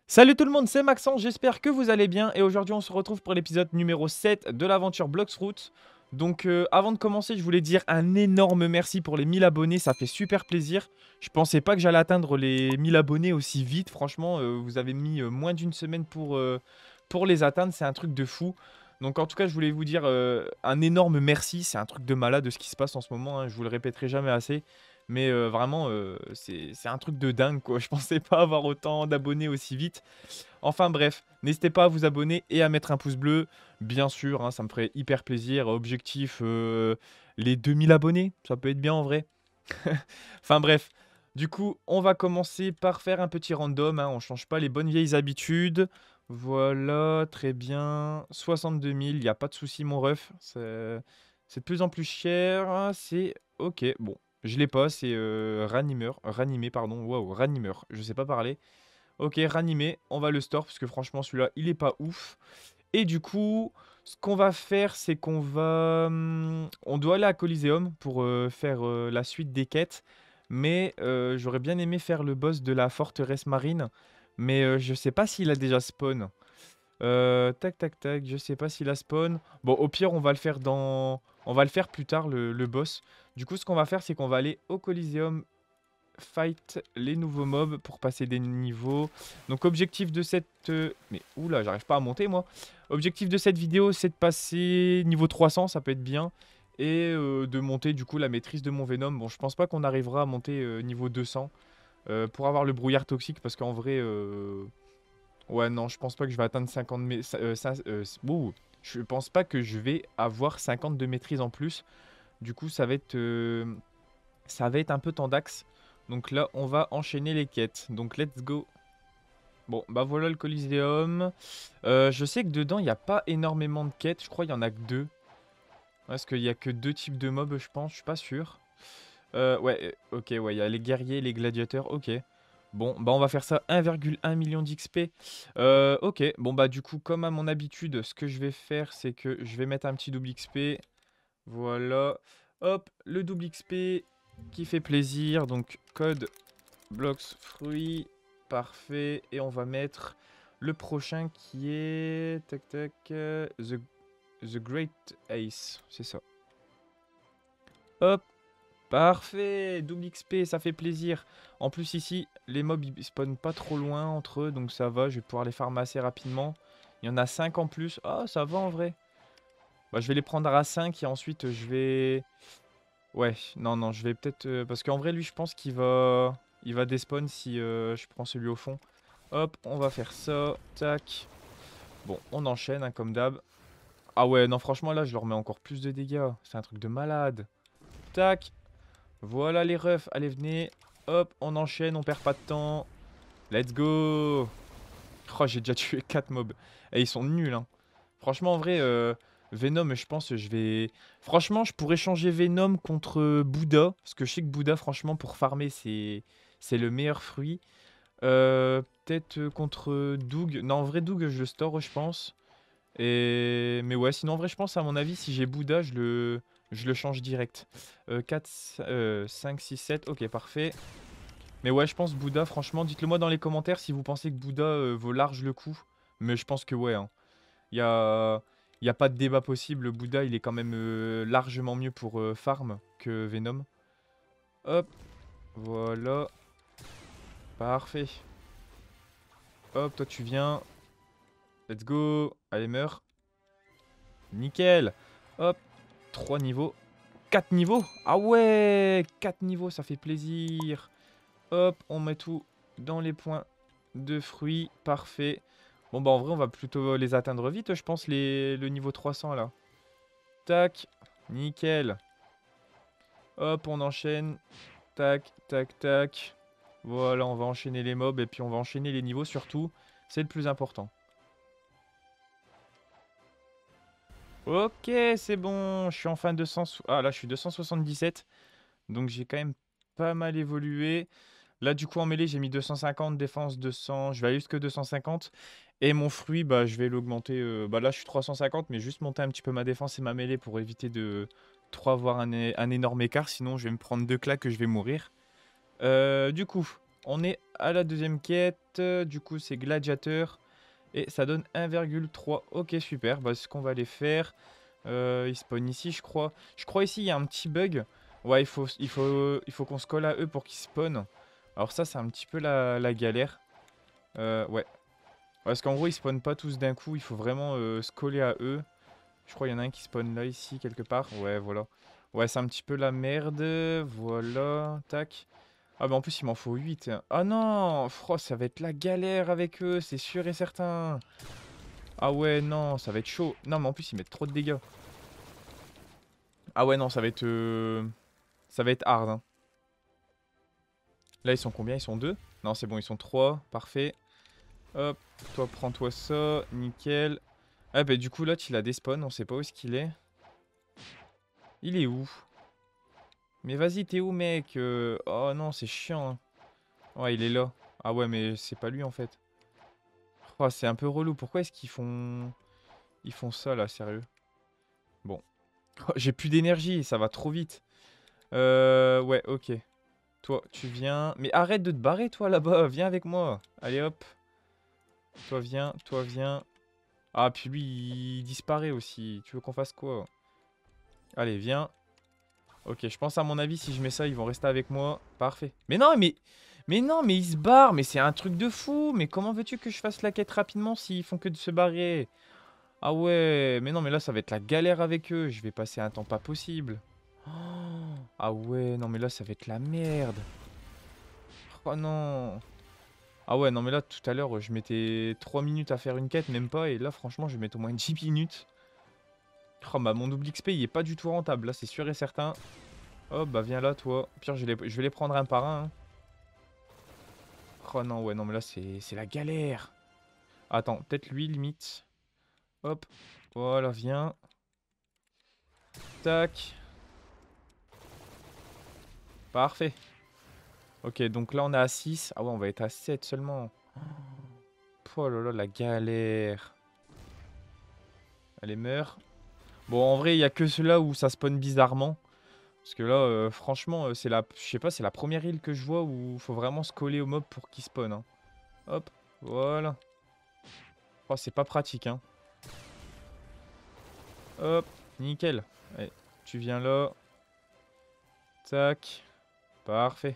Salut tout le monde, c'est Maxence, j'espère que vous allez bien et aujourd'hui on se retrouve pour l'épisode numéro 7 de l'aventure Bloxroute. Donc avant de commencer, je voulais dire un énorme merci pour les 1000 abonnés, ça fait super plaisir. Je pensais pas que j'allais atteindre les 1000 abonnés aussi vite, franchement, vous avez mis moins d'une semaine pour les atteindre, c'est un truc de fou. Donc en tout cas, je voulais vous dire un énorme merci, c'est un truc de malade de ce qui se passe en ce moment, hein, je vous le répéterai jamais assez. Mais vraiment, c'est un truc de dingue, quoi. Je pensais pas avoir autant d'abonnés aussi vite. Enfin bref, n'hésitez pas à vous abonner et à mettre un pouce bleu. Bien sûr, hein, ça me ferait hyper plaisir. Objectif, les 2000 abonnés, ça peut être bien en vrai. Enfin bref, du coup, on va commencer par faire un petit random, hein. On change pas les bonnes vieilles habitudes. Voilà, très bien. 62 000, il n'y a pas de souci, mon ref. C'est de plus en plus cher. C'est ok, bon. Je l'ai pas, c'est ranimeur. Ranimé, pardon. Waouh, ranimeur. Je sais pas parler. Ok, ranimé. On va le store parce que franchement, celui-là, il est pas ouf. Et du coup, ce qu'on va faire, c'est qu'on va... on doit aller à Coliseum pour faire la suite des quêtes. Mais j'aurais bien aimé faire le boss de la forteresse marine. Mais je sais pas s'il a déjà spawn. Tac, tac, tac, je sais pas s'il a spawn. Bon, au pire, on va le faire dans... On va le faire plus tard, le boss. Du coup, ce qu'on va faire, c'est qu'on va aller au Coliseum fight les nouveaux mobs pour passer des niveaux. Donc objectif de cette... Mais oula, j'arrive pas à monter moi. Objectif de cette vidéo, c'est de passer niveau 300, ça peut être bien. Et de monter du coup la maîtrise de mon Venom. Bon, je pense pas qu'on arrivera à monter niveau 200 pour avoir le brouillard toxique parce qu'en vrai... Ouais, non, je pense pas que je vais atteindre 50... ouh, je pense pas que je vais avoir 50 de maîtrise en plus. Du coup, ça va être un peu tendax. Donc là, on va enchaîner les quêtes. Donc let's go. Bon, bah voilà le Coliseum. Je sais que dedans, il n'y a pas énormément de quêtes. Je crois qu'il y en a que deux. Parce qu'il y a que deux types de mobs, je pense. Je suis pas sûr. Ouais, ok, ouais, il y a les guerriers et les gladiateurs. Ok. Bon, bah on va faire ça 1,1 million d'XP. Ok, bon bah du coup, comme à mon habitude, ce que je vais faire, c'est que je vais mettre un petit double XP. Voilà. Hop, le double XP qui fait plaisir. Donc, code Blox fruits. Parfait. Et on va mettre le prochain qui est... Tac, tac. The Great Ace. C'est ça. Hop. Parfait. Double XP, ça fait plaisir. En plus, ici, les mobs, ils spawnent pas trop loin entre eux. Donc, ça va. Je vais pouvoir les farmer assez rapidement. Il y en a 5 en plus. Ah, ça va en vrai. Bah, je vais les prendre à 5 et ensuite, je vais... Ouais, non, non, je vais peut-être... parce qu'en vrai, lui, je pense il va despawn si je prends celui au fond. Hop, on va faire ça. Tac. Bon, on enchaîne, hein, comme d'hab. Ah ouais, non, franchement, là, je leur mets encore plus de dégâts. C'est un truc de malade. Tac. Voilà les refs. Allez, venez. Hop, on enchaîne, on perd pas de temps. Let's go. Oh, j'ai déjà tué 4 mobs. Et ils sont nuls, hein. Franchement, en vrai, Venom, je pense, je vais... Franchement, je pourrais changer Venom contre Bouddha. Parce que je sais que Bouddha, franchement, pour farmer, c'est le meilleur fruit. Peut-être contre Doug. Non, en vrai, Doug, je le store, je pense. Mais ouais, sinon, en vrai, je pense, à mon avis, si j'ai Bouddha, je le change direct. 4, 5, 6, 7. Ok, parfait. Mais ouais, je pense Bouddha, franchement, dites-le moi dans les commentaires si vous pensez que Bouddha vaut large le coup. Mais je pense que ouais, hein. Il y a, y a pas de débat possible. Bouddha, il est quand même largement mieux pour farm que Venom. Hop, voilà. Parfait. Hop, toi tu viens. Let's go. Allez, meurs. Nickel. Hop, 3 niveaux. 4 niveaux. Ah ouais, 4 niveaux, ça fait plaisir. Hop, on met tout dans les points de fruits. Parfait. Bon, bah en vrai, on va plutôt les atteindre vite, je pense, le niveau 300 là. Tac. Nickel. Hop, on enchaîne. Tac, tac, tac. Voilà, on va enchaîner les mobs et puis on va enchaîner les niveaux surtout. C'est le plus important. Ok, c'est bon. Je suis enfin 200... Ah là, je suis 277. Donc j'ai quand même pas mal évolué. Là, du coup, en mêlée, j'ai mis 250, défense 200. Je vais aller jusque 250. Et mon fruit, bah, je vais l'augmenter. Bah, là, je suis 350, mais juste monter un petit peu ma défense et ma mêlée pour éviter de trop avoir un énorme écart. Sinon, je vais me prendre deux claques que je vais mourir. Du coup, on est à la deuxième quête. Du coup, c'est gladiateur. Et ça donne 1,3. Ok, super. Bah, c'est ce qu'on va aller faire. Ils spawnent ici, je crois. Je crois ici, il y a un petit bug. Ouais, il faut qu'on se colle à eux pour qu'ils spawnent. Alors ça, c'est un petit peu la galère. Ouais. Parce qu'en gros, ils spawnent pas tous d'un coup. Il faut vraiment se coller à eux. Je crois qu'il y en a un qui spawn là, ici, quelque part. Ouais, voilà. Ouais, c'est un petit peu la merde. Voilà. Tac. Ah, bah en plus, il m'en faut 8. Ah non, ça va être la galère avec eux, c'est sûr et certain. Ah ouais, non, ça va être chaud. Non, mais en plus, ils mettent trop de dégâts. Ah ouais, non, ça va être hard, hein. Là, ils sont combien? Ils sont 2? Non, c'est bon, ils sont 3. Parfait. Hop, toi, prends-toi ça. Nickel. Ah bah du coup, l'autre, il a despawn. On sait pas où est-ce qu'il est. Il est où? Mais vas-y, t'es où, mec? Oh non, c'est chiant, hein. Ouais, il est là. Ah ouais, mais c'est pas lui, en fait. Oh, c'est un peu relou. Pourquoi est-ce qu'ils font... Ils font ça, là, sérieux? Bon. Oh, j'ai plus d'énergie, ça va trop vite. Ouais, ok. Toi, tu viens. Mais arrête de te barrer, toi, là-bas. Viens avec moi. Allez, hop. Toi, viens. Toi, viens. Ah, puis lui, il disparaît aussi. Tu veux qu'on fasse quoi? Allez, viens. Ok, je pense à mon avis, si je mets ça, ils vont rester avec moi. Parfait. Mais non, mais... Mais non, mais ils se barrent. Mais c'est un truc de fou. Mais comment veux-tu que je fasse la quête rapidement s'ils font que de se barrer? Ah ouais. Mais non, mais là, ça va être la galère avec eux. Je vais passer un temps pas possible. Oh, ah ouais, non, mais là, ça va être la merde. Oh non. Ah ouais, non, mais là, tout à l'heure, je mettais 3 minutes à faire une quête, même pas. Et là, franchement, je vais mettre au moins 10 minutes. Oh, bah, mon double XP, il est pas du tout rentable. Là, c'est sûr et certain. Hop, bah, viens là, toi. Au pire, je vais les prendre un par un, hein. Oh non, ouais, non, mais là, c'est la galère. Attends, peut-être lui, limite. Hop. Voilà, viens. Tac. Parfait. Ok, donc là, on est à 6. Ah ouais, on va être à 7 seulement. Oh là là, la galère. Allez, meurt. Bon, en vrai, il y a que ceux-là où ça spawn bizarrement. Parce que là, franchement, c'est la, je sais pas, c'est la première île que je vois où il faut vraiment se coller au mob pour qu'il spawn, hein. Hop, voilà. Oh, c'est pas pratique, hein. Hop, nickel. Allez, tu viens là. Tac. Parfait.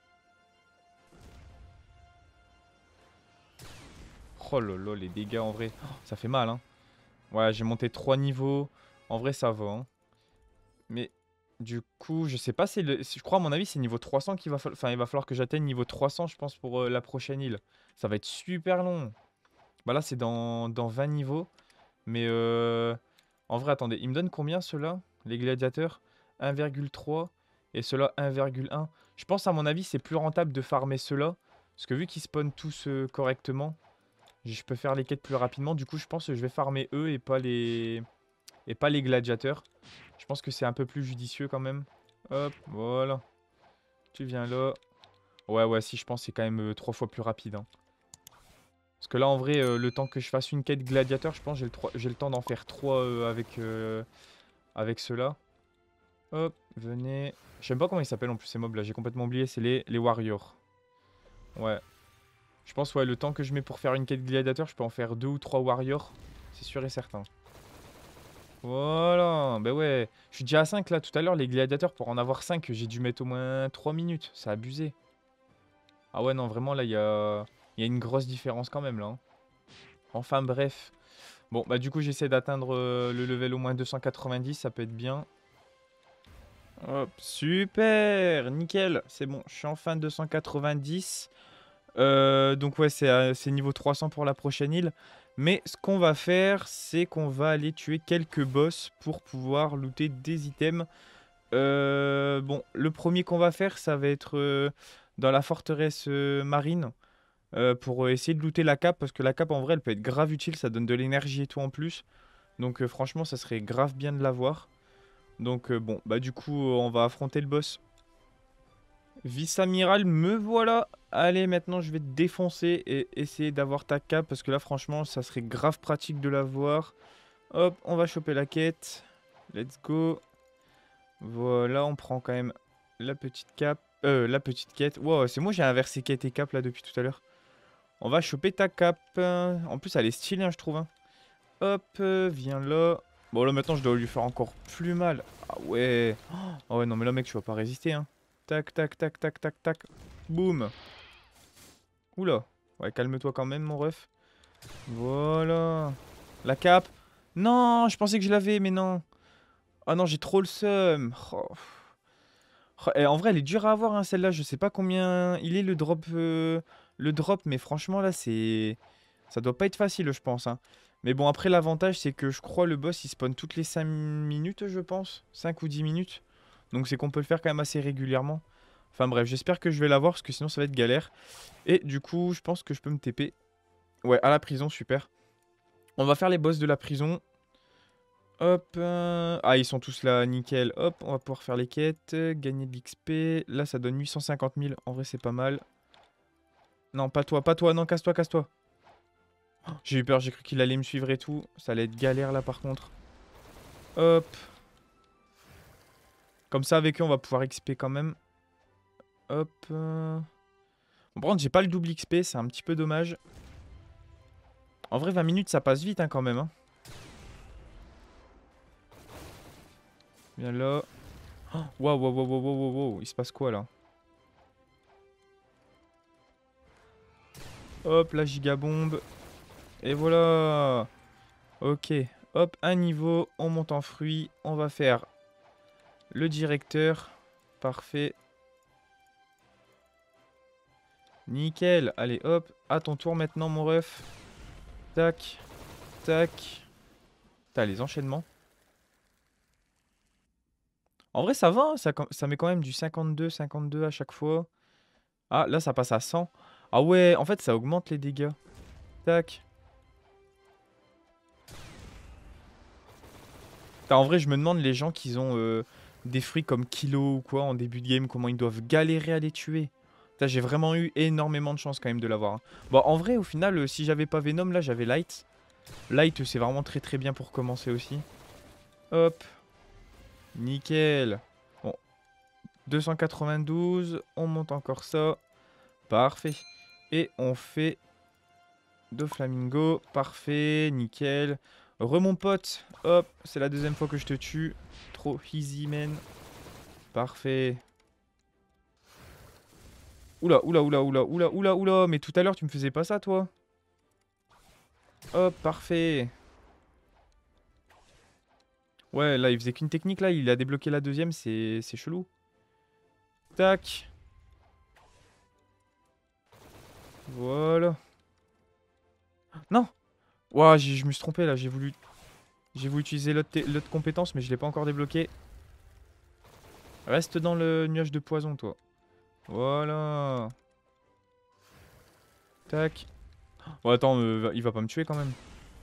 Oh là là, les dégâts en vrai. Oh, ça fait mal, hein. Ouais, j'ai monté 3 niveaux. En vrai, ça va, hein. Mais du coup, je sais pas, je crois à mon avis, c'est niveau 300 qu'il va falloir... Enfin, il va falloir que j'atteigne niveau 300, je pense, pour la prochaine île. Ça va être super long. Bah là, c'est dans 20 niveaux. Mais en vrai, attendez, ils me donnent combien ceux-là? Les gladiateurs? 1,3 et ceux-là 1,1. Je pense, à mon avis, c'est plus rentable de farmer ceux-là. Parce que vu qu'ils spawnent tous correctement, je peux faire les quêtes plus rapidement. Du coup, je pense que je vais farmer eux et pas les gladiateurs. Je pense que c'est un peu plus judicieux quand même. Hop, voilà. Tu viens là. Ouais, ouais, si, je pense que c'est quand même 3 fois plus rapide, hein. Parce que là, en vrai, le temps que je fasse une quête gladiateur, je pense que j'ai le temps d'en faire 3 avec ceux-là. Hop, venez. Je sais même pas comment ils s'appellent en plus ces mobs là, j'ai complètement oublié, c'est les warriors. Ouais. Je pense, ouais, le temps que je mets pour faire une quête gladiateur, je peux en faire 2 ou 3 warriors. C'est sûr et certain. Voilà, bah ouais. Je suis déjà à 5 là, tout à l'heure, les gladiateurs, pour en avoir 5, j'ai dû mettre au moins 3 minutes. C'est abusé. Ah ouais, non, vraiment, là, il y a une grosse différence quand même, là, hein. Enfin, bref. Bon, bah du coup, j'essaie d'atteindre le level au moins 290, ça peut être bien. Hop, super, nickel. C'est bon, je suis enfin 290. Donc ouais, c'est niveau 300 pour la prochaine île. Mais ce qu'on va faire, c'est qu'on va aller tuer quelques boss pour pouvoir looter des items. Bon, le premier qu'on va faire, ça va être dans la forteresse marine. Pour essayer de looter la cape. Parce que la cape, en vrai, elle peut être grave utile. Ça donne de l'énergie et tout en plus. Donc franchement, ça serait grave bien de l'avoir. Donc bon, bah du coup, on va affronter le boss. Vice-amiral, me voilà. Allez, maintenant je vais te défoncer et essayer d'avoir ta cape. Parce que là, franchement, ça serait grave pratique de l'avoir. Hop, on va choper la quête. Let's go. Voilà, on prend quand même la petite cape. La petite quête. Wow, c'est moi j'ai inversé quête et cap là depuis tout à l'heure. On va choper ta cape. En plus, elle est stylée, hein, je trouve. Hein. Hop, viens là. Bon, là maintenant, je dois lui faire encore plus mal. Ah ouais. Ah ouais, non, mais là, mec, tu vas pas résister. Hein. Tac, tac, tac, tac, tac, tac. Boum. Oula. Ouais, calme-toi quand même, mon ref. Voilà. La cape. Non, je pensais que je l'avais, mais non. Ah non, j'ai trop le seum. Oh. Oh, et en vrai, elle est dure à avoir, hein, celle-là. Je sais pas combien il est le drop, mais franchement, là, c'est... Ça doit pas être facile, je pense. Hein. Mais bon, après, l'avantage, c'est que je crois le boss, il spawn toutes les 5 minutes, je pense. 5 ou 10 minutes. Donc, c'est qu'on peut le faire quand même assez régulièrement. Enfin bref, j'espère que je vais l'avoir, parce que sinon, ça va être galère. Et du coup, je pense que je peux me TP. Ouais, à la prison, super. On va faire les boss de la prison. Hop. Ah, ils sont tous là, nickel. Hop, on va pouvoir faire les quêtes. Gagner de l'XP. Là, ça donne 850 000. En vrai, c'est pas mal. Non, pas toi. Non, casse-toi, casse-toi. Oh, j'ai eu peur, j'ai cru qu'il allait me suivre et tout. Ça allait être galère là, par contre. Hop. Comme ça, avec eux, on va pouvoir XP quand même. Hop. Bon, par contre, j'ai pas le double XP. C'est un petit peu dommage. En vrai, 20 minutes, ça passe vite hein, quand même. Hein. Viens là. Waouh, waouh, waouh, waouh, waouh, waouh. Il se passe quoi là? Hop, la gigabombe. Et voilà. Ok. Hop, un niveau. On monte en fruits. On va faire le directeur. Parfait. Nickel. Allez, hop. À ton tour maintenant, mon ref. Tac. Tac. T'as les enchaînements. En vrai, ça va. Hein, ça met quand même du 52, 52 à chaque fois. Ah, là, ça passe à 100. Ah ouais, en fait, ça augmente les dégâts. Tac. En vrai, je me demande les gens qui ont des fruits comme Kilo ou quoi en début de game, comment ils doivent galérer à les tuer. J'ai vraiment eu énormément de chance quand même de l'avoir. Hein. Bon, en vrai, au final, si j'avais pas Venom, là, j'avais Light. Light, c'est vraiment très très bien pour commencer aussi. Hop. Nickel. Bon, 292. On monte encore ça. Parfait. Et on fait deux flamingos. Parfait. Nickel. Mon pote. Hop. C'est la deuxième fois que je te tue. Trop easy, man. Parfait. Oula, oula, oula, oula, oula, oula, oula. Mais tout à l'heure, tu me faisais pas ça, toi? Hop, parfait. Ouais, là, il faisait qu'une technique, là. Il a débloqué la deuxième, c'est chelou. Tac. Voilà. Non. Ouah, je me suis trompé, là. J'ai voulu utiliser l'autre compétence, mais je l'ai pas encore débloqué. Reste dans le nuage de poison, toi. Voilà. Tac. Oh, attends, il va pas me tuer, quand même.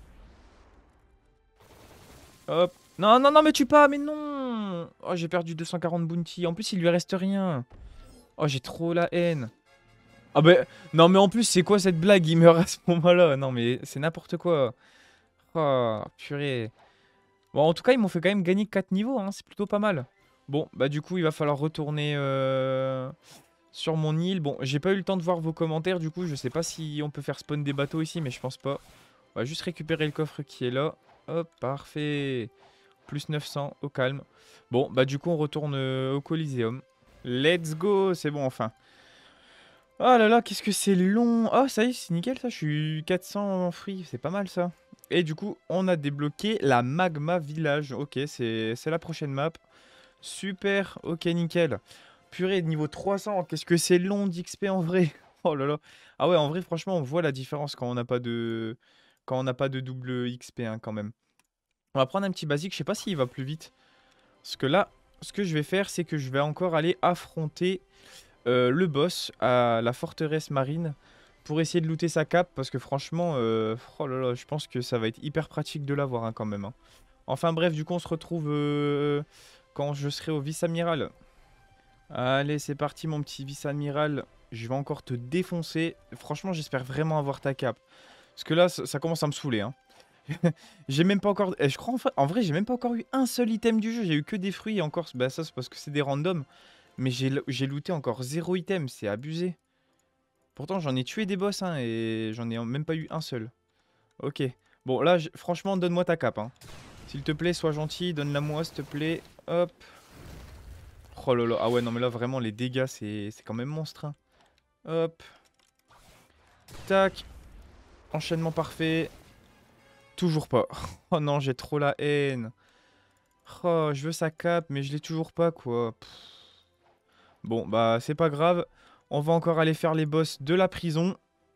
Hop. Non, non, non, mais tue pas, mais non. Oh, j'ai perdu 240 bounty. En plus, il lui reste rien. Oh, j'ai trop la haine. Ah bah, non, mais en plus, c'est quoi cette blague? Il meurt à ce moment-là. Non, mais c'est n'importe quoi. Oh, purée. Bon, en tout cas, ils m'ont fait quand même gagner 4 niveaux. Hein. C'est plutôt pas mal. Bon, bah du coup, il va falloir retourner sur mon île. Bon, j'ai pas eu le temps de voir vos commentaires. Du coup, je sais pas si on peut faire spawn des bateaux ici, mais je pense pas. On va juste récupérer le coffre qui est là. Hop, parfait. Plus 900, au calme. Bon, bah du coup, on retourne au Coliseum. Let's go, c'est bon, enfin. Oh là là, qu'est-ce que c'est long. Oh, ça y est, c'est nickel, ça. Je suis 400 en free, c'est pas mal, ça. Et du coup, on a débloqué la Magma Village. Ok, c'est la prochaine map. Super, ok, nickel. Purée, niveau 300, qu'est-ce que c'est long d'XP en vrai. Oh là là. Ah ouais, en vrai, franchement, on voit la différence quand on n'a pas de... Quand on n'a pas de double XP, hein, quand même. On va prendre un petit basique, je sais pas s'il va plus vite. Parce que là, ce que je vais faire, c'est que je vais encore aller affronter le boss à la forteresse marine pour essayer de looter sa cape. Parce que franchement, oh là là, je pense que ça va être hyper pratique de l'avoir hein, quand même. Hein. Enfin bref, du coup, on se retrouve quand je serai au vice-amiral. Allez, c'est parti, mon petit vice-amiral. Je vais encore te défoncer. Franchement, j'espère vraiment avoir ta cape. Parce que là, ça commence à me saouler. Hein. J'ai même pas encore... je crois en vrai, j'ai même pas encore eu un seul item du jeu. J'ai eu que des fruits et encore... Bah ça, c'est parce que c'est des randoms. Mais j'ai looté encore 0 item, c'est abusé. Pourtant, j'en ai tué des boss, hein, et j'en ai même pas eu un seul. Ok. Bon, là, franchement, donne-moi ta cape, hein. S'il te plaît, sois gentil, donne-la-moi, s'il te plaît. Hop. Oh là là. Ah ouais, non, mais là, vraiment, les dégâts, c'est quand même monstre, hein. Hop. Tac. Enchaînement parfait. Toujours pas. Oh non, j'ai trop la haine. Oh, je veux sa cape, mais je l'ai toujours pas, quoi. Pff. Bon, bah, c'est pas grave. On va encore aller faire les boss de la prison.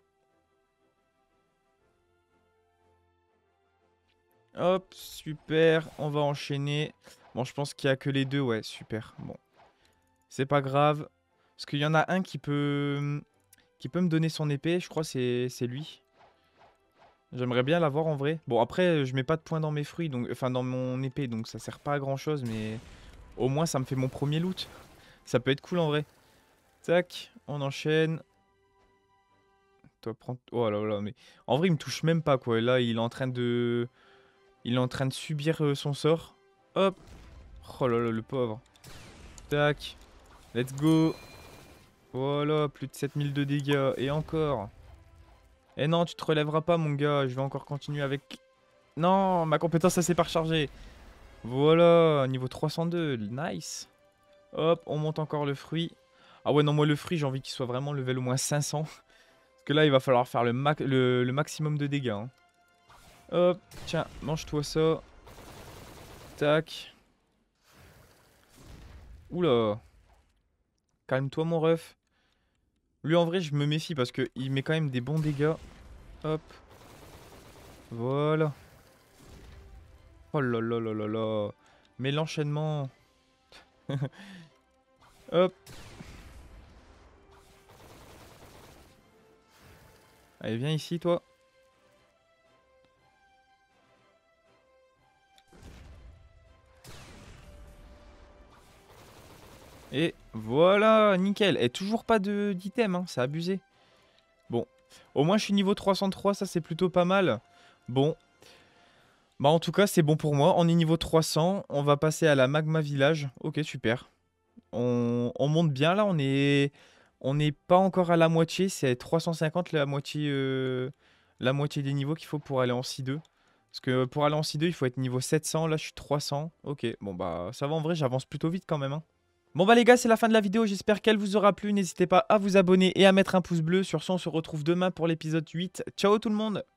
Hop, super. On va enchaîner. Bon, je pense qu'il y a que les deux, ouais, super. Bon, c'est pas grave. Parce qu'il y en a un qui peut me donner son épée. Je crois que c'est lui. J'aimerais bien l'avoir en vrai. Bon, après, je mets pas de points dans mes fruits, donc, enfin dans mon épée, donc ça sert pas à grand chose, mais au moins ça me fait mon premier loot. Ça peut être cool en vrai. Tac, on enchaîne. Toi, prends. Oh là là, mais en vrai, il me touche même pas quoi. Là, il est en train de. Il est en train de subir son sort. Hop. Oh là là, le pauvre. Tac. Let's go. Voilà, plus de 7000 de dégâts. Et encore. Eh non, tu te relèveras pas, mon gars. Je vais encore continuer avec. Non, ma compétence, ça s'est pas rechargé. Voilà, niveau 302. Nice. Hop, on monte encore le fruit. Ah ouais, non, moi, le fruit, j'ai envie qu'il soit vraiment level au moins 500. Parce que là, il va falloir faire le maximum de dégâts, hein. Hop, tiens, mange-toi ça. Tac. Oula. Calme-toi, mon ref. Lui, en vrai, je me méfie parce qu'il met quand même des bons dégâts. Hop. Voilà. Oh là là là là là. Mais l'enchaînement. Hop. Allez, viens ici, toi. Et voilà, nickel. Et toujours pas d'item, hein, c'est abusé. Bon, au moins je suis niveau 303, ça c'est plutôt pas mal. Bon, bah en tout cas c'est bon pour moi. On est niveau 300, on va passer à la Magma Village. Ok, super. On monte bien là, on n'est pas encore à la moitié. C'est 350 la moitié des niveaux qu'il faut pour aller en C2. Parce que pour aller en C2, il faut être niveau 700. Là, je suis 300. Ok, bon bah ça va en vrai, j'avance plutôt vite quand même, hein. Bon bah les gars, c'est la fin de la vidéo, j'espère qu'elle vous aura plu. N'hésitez pas à vous abonner et à mettre un pouce bleu. Sur ce, on se retrouve demain pour l'épisode 8. Ciao tout le monde!